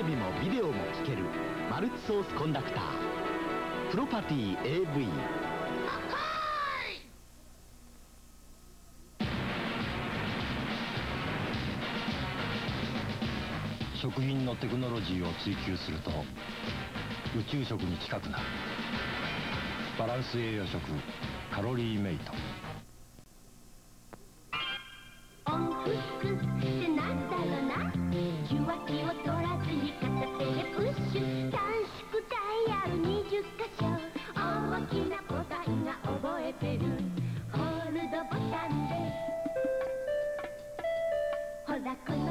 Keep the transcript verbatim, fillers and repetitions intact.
ビもビデオも聴けるマルチソースコンダクタープロパティ エーブイ。 食品のテクノロジーを追求すると宇宙食に近くなる。バランス栄養食カロリーメイト。 音符ってなんだろな、受話器を取らずに片手でプッシュ、短縮ダイヤルにじゅっかしょ、大きなボタンが覚えてる、ホールドボタンでほらこの